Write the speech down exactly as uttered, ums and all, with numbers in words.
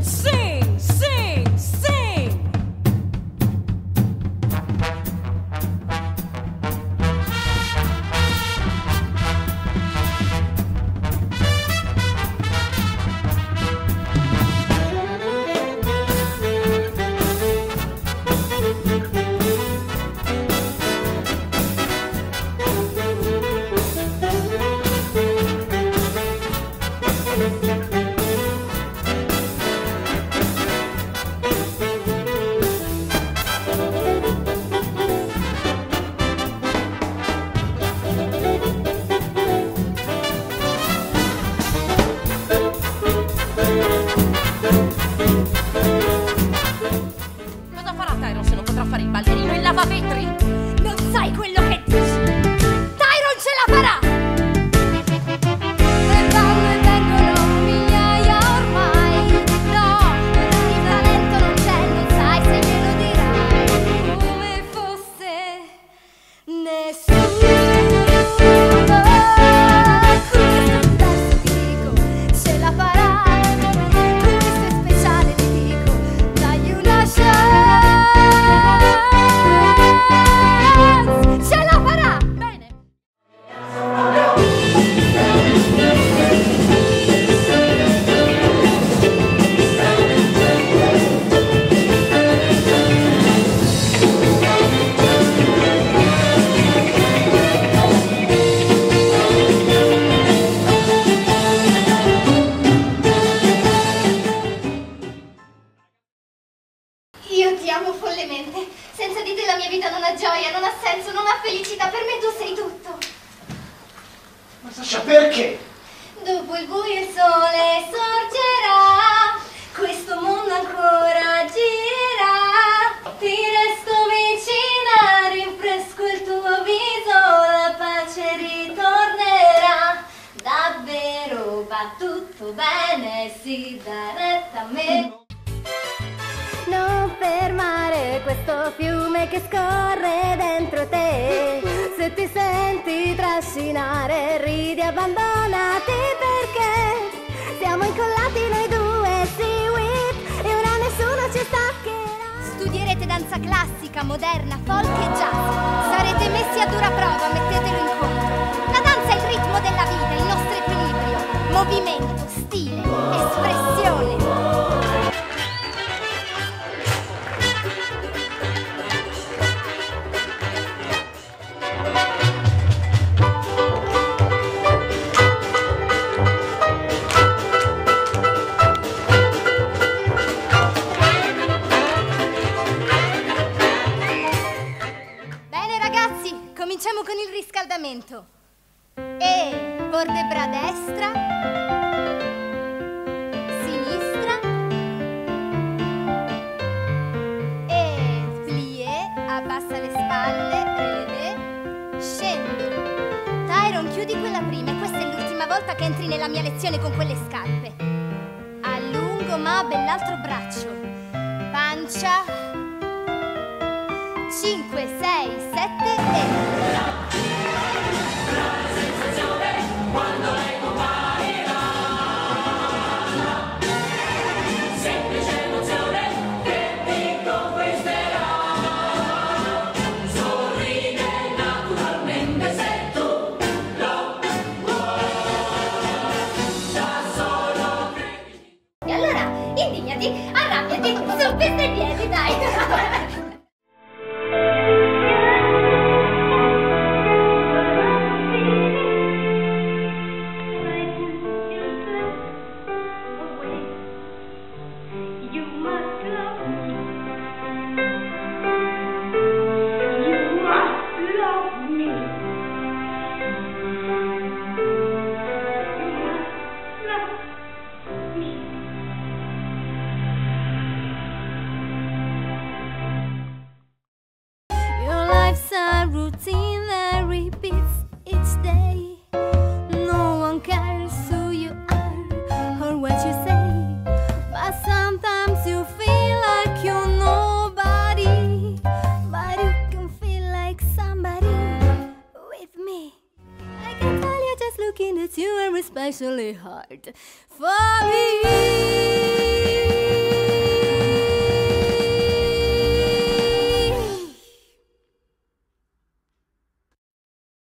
sing, sing, sing. Cosa farà Tyron se non potrà fare il ballerino? Il lavavetri? Non sai quello che dici. Tyron ce la farà. Ne vanno e vengono migliaia ormai. No, il talento non c'è, non sai se glielo dirai. Come fosse nessuno. Questo verso ti dico, ce la farà. Questo è speciale ti dico, dagli una chance. Ce la farà. Bene. Io ti amo follemente. Senza di te la mia vita non ha gioia, non ha senso, non ha felicità. Per me tu sei tutto. Ma Sasha, perché? Dopo il buio il sole sorgerà, questo mondo ancora girerà. Ti resto vicina, rinfresco il tuo viso, la pace ritornerà. Davvero va tutto bene, sì, dà retta a me. Non fermare questo fiume che scorre dentro te. Se ti senti trascinare, ridi, abbandonati perché siamo incollati noi due, sì, whip, e ora nessuno ci staccherà. Studierete danza classica, moderna, folk e jazz. Sarete messi a dura prova, mettetelo in conto. La danza è il ritmo della vita, il nostro equilibrio, movimento, stile, espressione. Bene ragazzi, cominciamo con il riscaldamento. E vertebra destra, sinistra, e plie, abbassa le spalle, relevé, scendi. Tyron, chiudi quella prima e questa è l'ultima volta che entri nella mia lezione con quelle scarpe. Allungo ma bell'altro braccio, pancia. cinque, sei, sette e... E allora, indignati, arrabbiati, su, pesta i piedi, dai! Your life's a routine that repeats each day. No one cares who you are or what you say, but sometimes you feel like you're nobody, but you can feel like somebody with me. I can tell you just looking at you are especially hard for me.